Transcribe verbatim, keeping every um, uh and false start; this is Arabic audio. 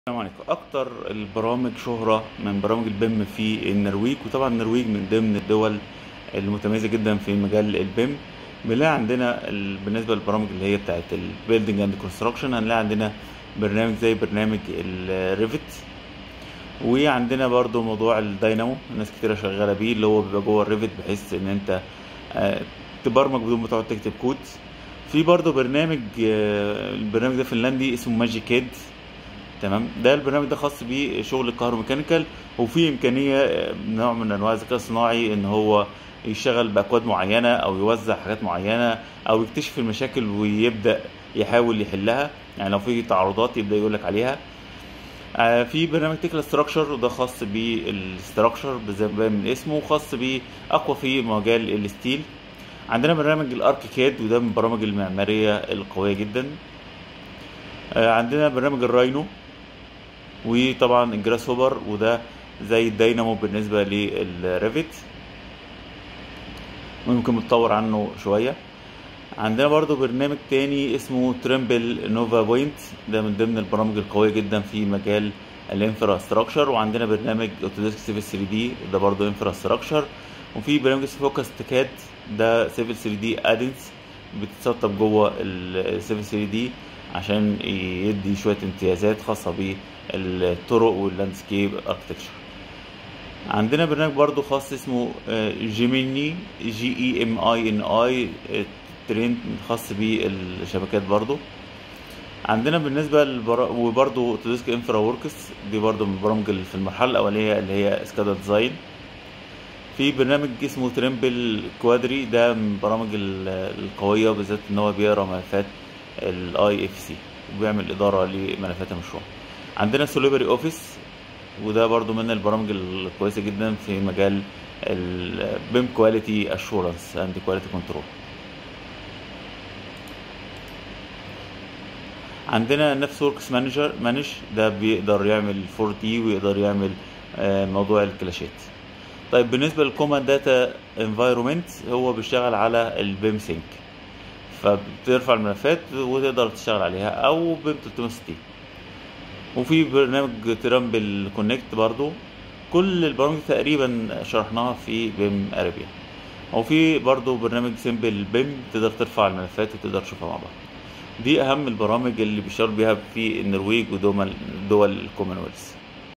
السلام عليكم. اكتر البرامج شهرة من برامج البيم في النرويج، وطبعا النرويج من ضمن الدول المتميزة جدا في مجال البيم. بنلاقي عندنا ال- بالنسبة للبرامج اللي هي بتاعت البيلدينج اند كونستراكشن هنلاقي عندنا برنامج زي برنامج الريفت، وعندنا برضو موضوع الداينامو ناس كتيرة شغالة بيه، اللي هو بيبقى جوه الريفت بحيث ان انت آه، تبرمج بدون ما تقعد تكتب كود. في برضو برنامج آه، البرنامج ده فنلندي اسمه ماجيكاد. تمام، ده البرنامج ده خاص بشغل الكهروميكانيكال، وفيه امكانيه آه، نوع من انواع الذكاء الصناعي ان هو يشتغل باكواد معينه او يوزع حاجات معينه او يكتشف المشاكل ويبدا يحاول يحلها. يعني لو في تعارضات يبدا يقولك عليها. آه، في برنامج تكلا ستراكشر، وده خاص بالستراكشر زي ما باين من اسمه، وخاص باقوى في مجال الستيل. عندنا برنامج الاركيكاد، وده من البرامج المعماريه القويه جدا. آه، عندنا برنامج الراينو، وطبعا الجراس هوبر، وده زي الداينامو بالنسبة للريفت، ممكن متطور عنه شوية. عندنا برضو برنامج تاني اسمه تريمبل نوفا بوينت، ده من ضمن البرامج القوية جدا في مجال الانفراستراكشر. وعندنا برنامج اوتوديسك سيفل ثري دي، ده برضو انفراستراكشر. وفي برنامج اسمه فوكس تكاد، ده سيفل ثري دي ادنس، بتتسطب جوه السيفل ثري دي عشان يدي شوية امتيازات خاصة بالطرق واللاندسكيب اركتكتشر. عندنا برنامج برضو خاص اسمه جيميني، جي اي ام اي ان اي ترين، خاص بالشبكات برضو. عندنا بالنسبة للبرا... وبرضو اوتوديسك انفرا وركس، دي برضو من البرامج اللي في المرحلة الأولية اللي هي سكادا ديزاين. في برنامج اسمه تريمبل كوادري، ده من البرامج ال- القوية، بالذات ان هو بيقرا ملفات الاي اف سي وبيعمل إدارة لملفات المشروع. عندنا سوليبري اوفيس، وده برضو من البرامج الكويسة جدا في مجال البيم كواليتي اشورنس اند كواليتي كنترول. عندنا نفس وركس مانجر مانج، ده بيقدر يعمل فور دي ويقدر يعمل آه، موضوع الكلاشات. طيب بالنسبة للكوماند داتا انفايرومنت، هو بيشتغل على البيم سينك، فبترفع الملفات وتقدر تشتغل عليها، او بيم تلتمية وستين. وفي برنامج ترامبل كونكت برضو. كل البرامج تقريبا شرحناها في بيم اريبيا. وفي برضو برنامج سيمبل بيم، تقدر ترفع الملفات وتقدر تشوفها مع بعض. دي اهم البرامج اللي بيشتغل بيها في النرويج ودول دول الكومنولث.